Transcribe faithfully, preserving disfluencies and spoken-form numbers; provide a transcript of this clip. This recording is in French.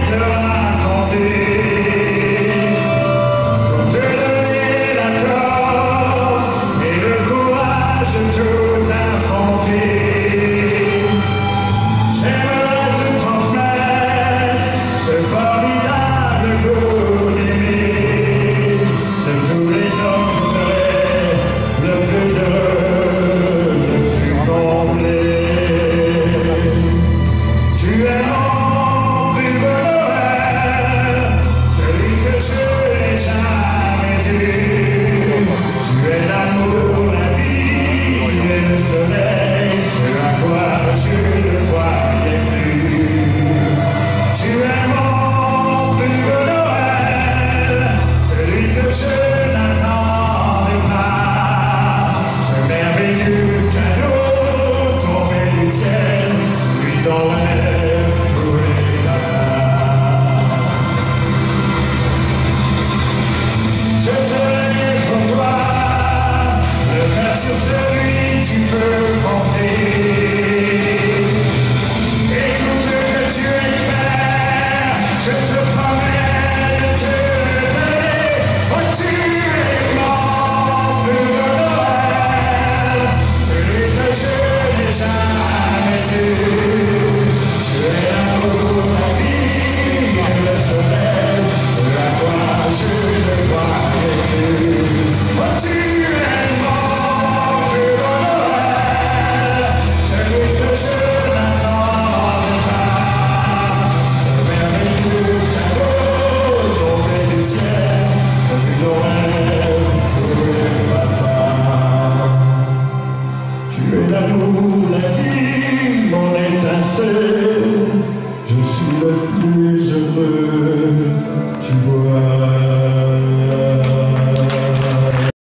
te raconter, pour te donner la force et le courage de tout affronter. J'aimerais te transmettre ce formidable goût d'aimer. De tous les hommes, je serai le plus heureux, le plus comblé. Tu es mon plus beau Noël, celui que je n'ai jamais dû. Tu es l'amour, la vie et le soleil, ce à quoi je ne croyais plus. Tu es mon plus beau Noël, celui que je n'attendais pas. Ce merveilleux cadeau tombé du ciel, celui dont rêve tous les matins. Je serai pour toi le Père sur celui tu peux compter. Et tout ce que tu espères, je te promets de te donner. Oh, tu es mon plus beau Noël, celui que je n'ai jamais eu. Tu es l'amour, la vie et le soleil, ce à quoi je ne croyais plus. Oh, tu es mon plus beau Noël, celui que je n'attendais pas. Ce merveilleux cadeau tombé du ciel, celui dont rêve tous les matins. Tu es l'amour, la vie, mon étincelle, je suis le plus